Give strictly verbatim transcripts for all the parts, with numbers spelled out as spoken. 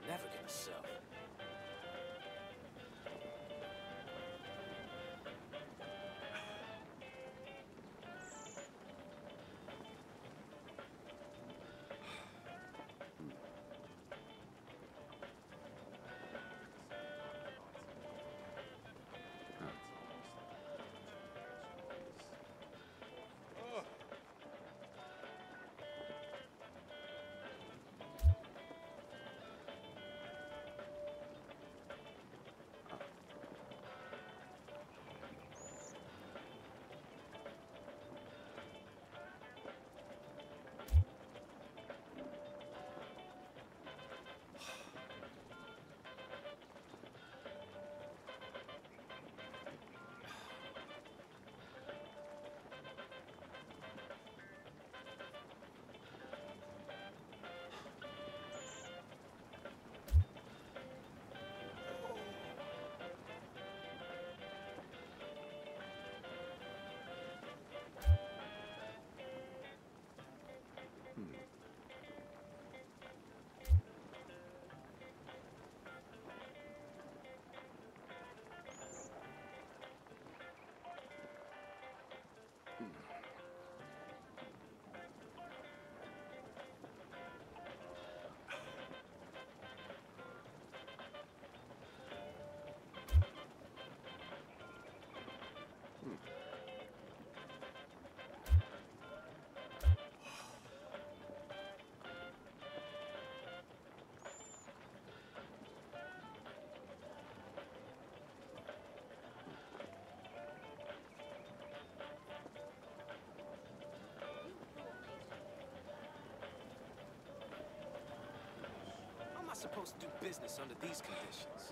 Never gonna sell. How am I supposed to do business under these conditions?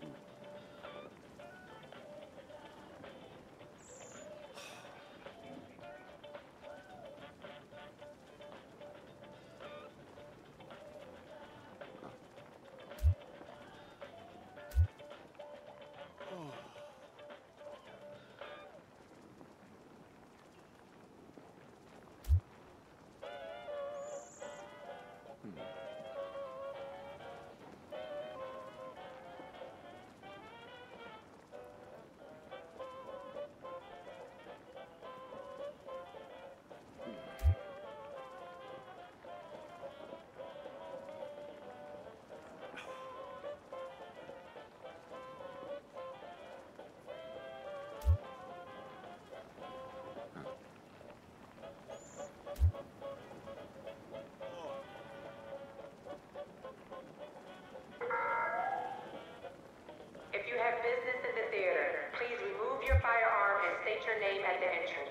If you have business in the theater, please remove your firearm and state your name at the entrance.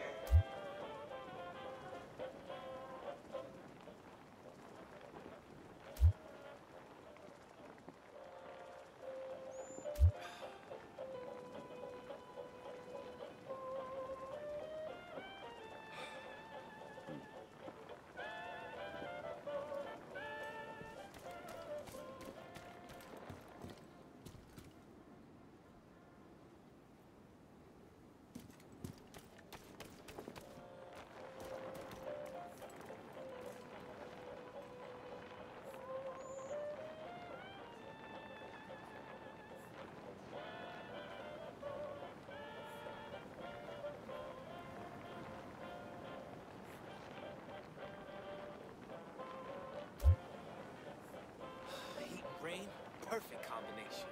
Heat, rain, perfect combination.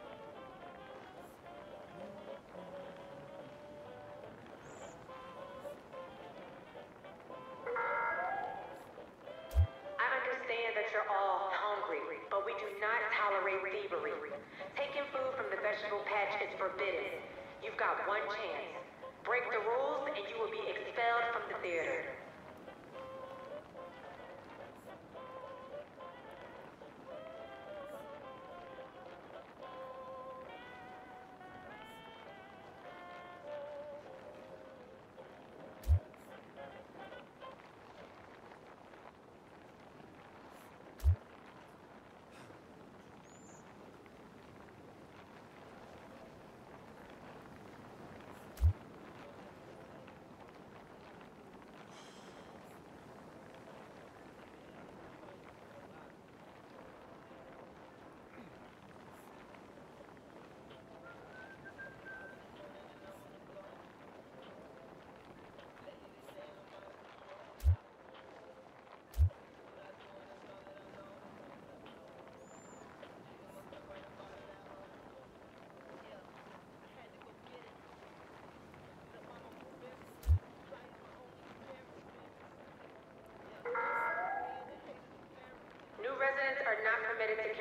I understand that you're all hungry, but we do not tolerate thievery. Taking food from the vegetable patch is forbidden. You've got one chance. Break the rules and you will be expelled from the theater.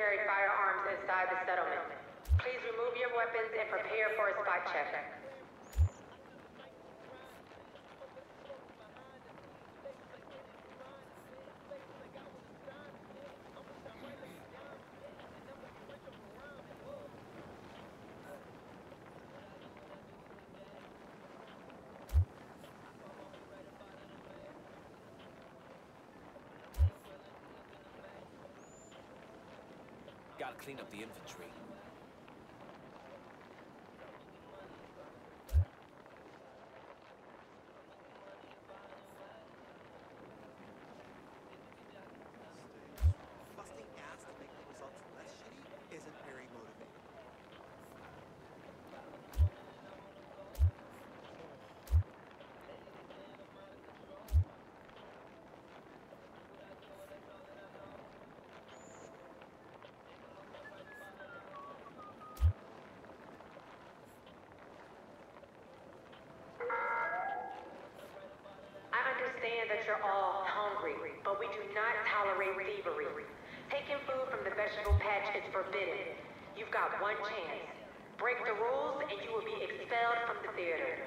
carry firearms inside the settlement. Please remove your weapons and prepare for a spot check. Gotta clean up the inventory. Busting ass to make the results less shitty isn't very motivating. I understand that you're all hungry, but we do not tolerate thievery. Taking food from the vegetable patch is forbidden. You've got one chance. Break the rules and you will be expelled from the theater.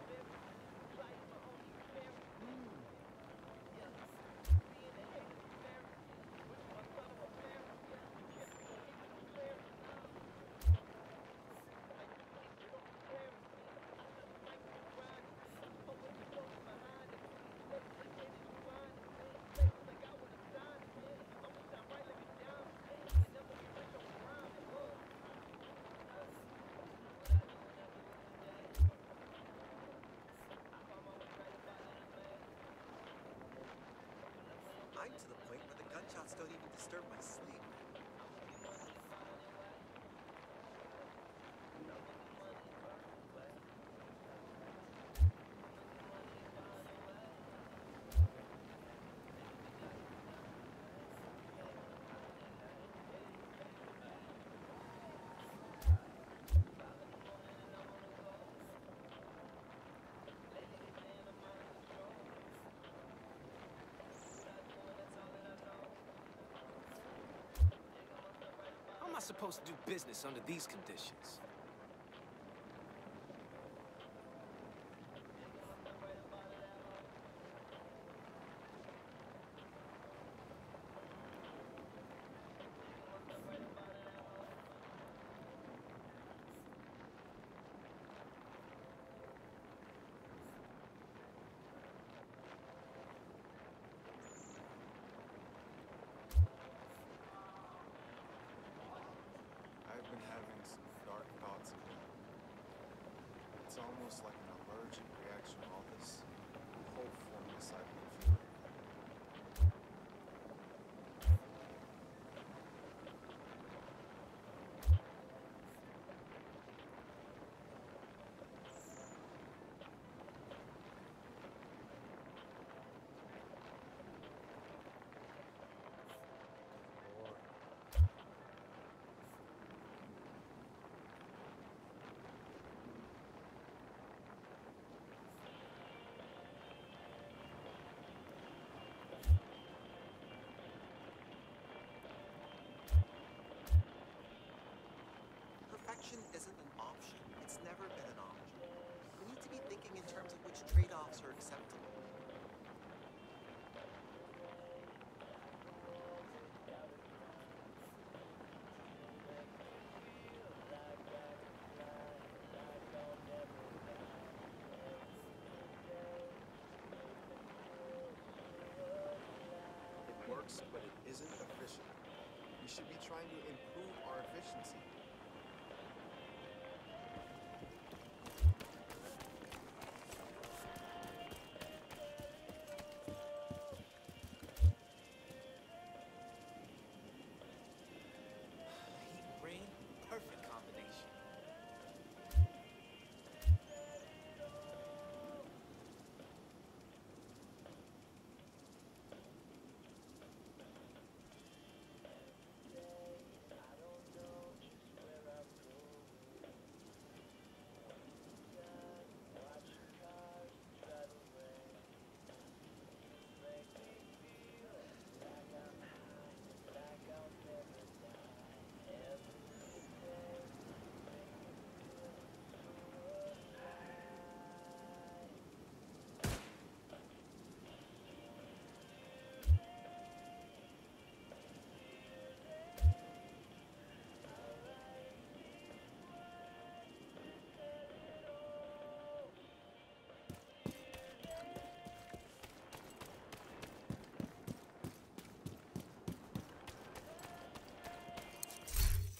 I'm to the point where the gunshots don't even disturb my sleep. How am I supposed to do business under these conditions? I've been having some dark thoughts again. It's almost like an allergic reaction to all this hopefulness I've been feeling. Lord. Perfection isn't an option. It's never been an option. We need to be thinking in terms of which trade-offs are acceptable. It works, but it isn't efficient. We should be trying to improve our efficiency. Heat and rain, perfect combination.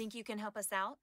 think you can help us out?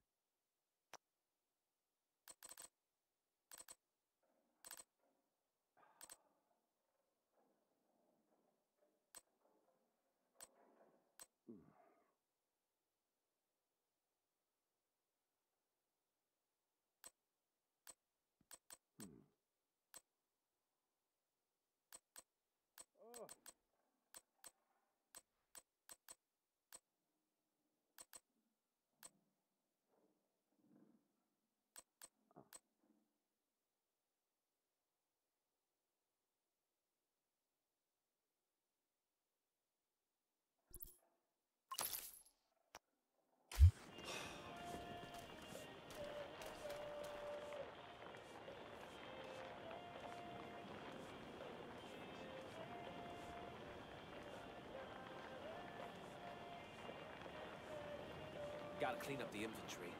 Gotta clean up the inventory.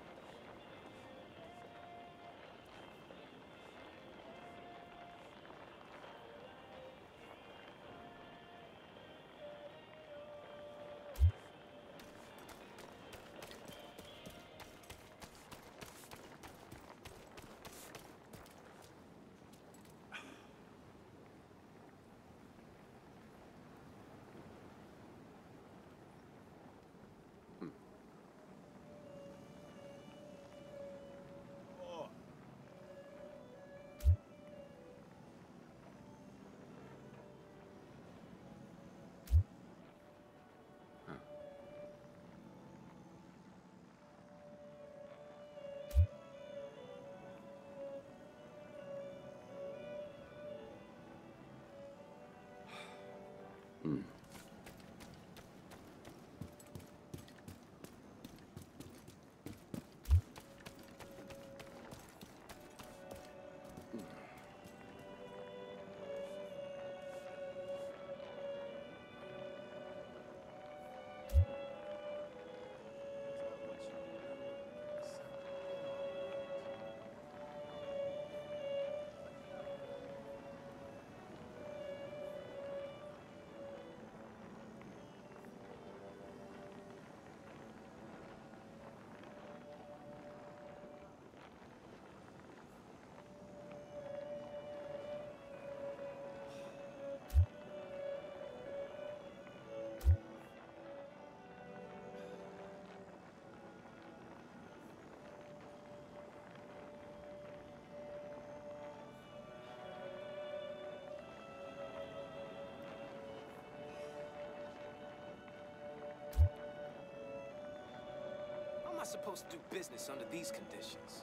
How am I supposed to do business under these conditions?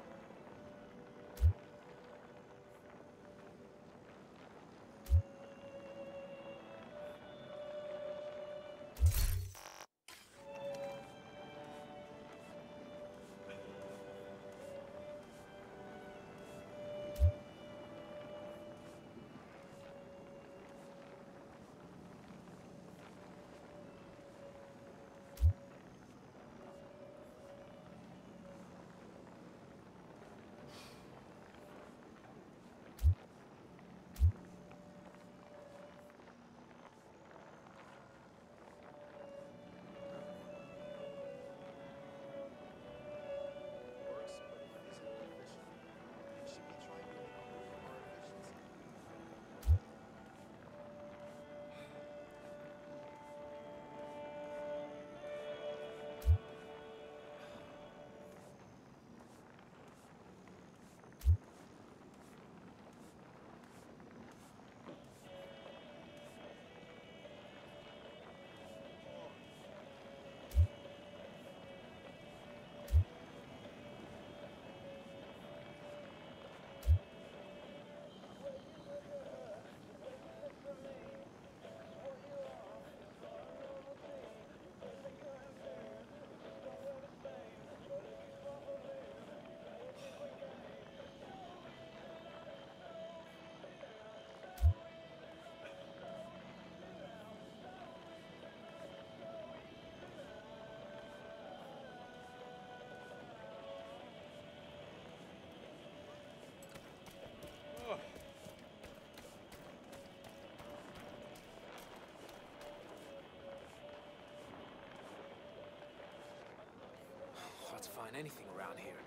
anything around here.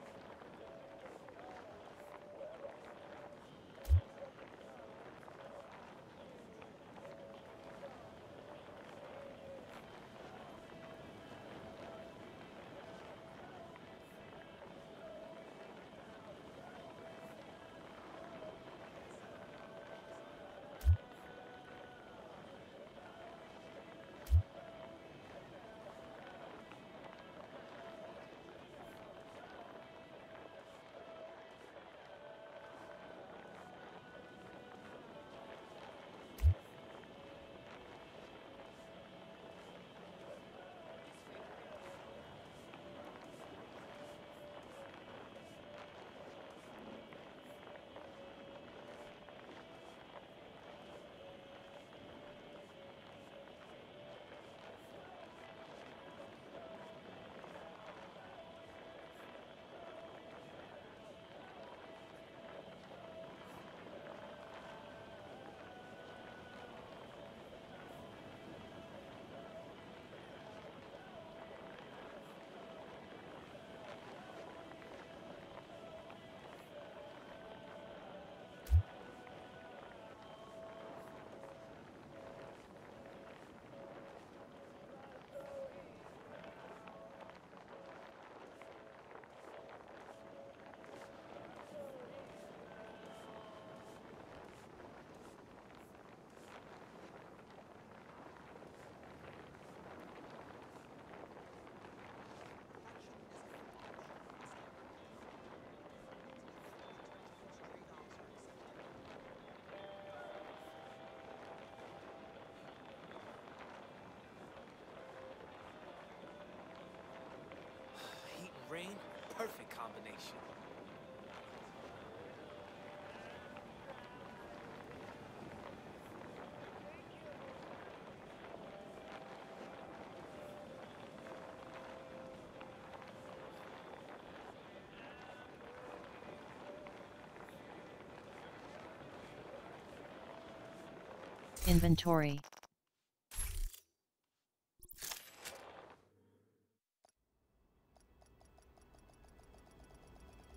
Heat and rain, perfect combination. Inventory.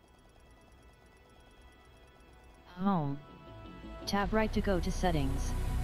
Home. Tap right to go to settings.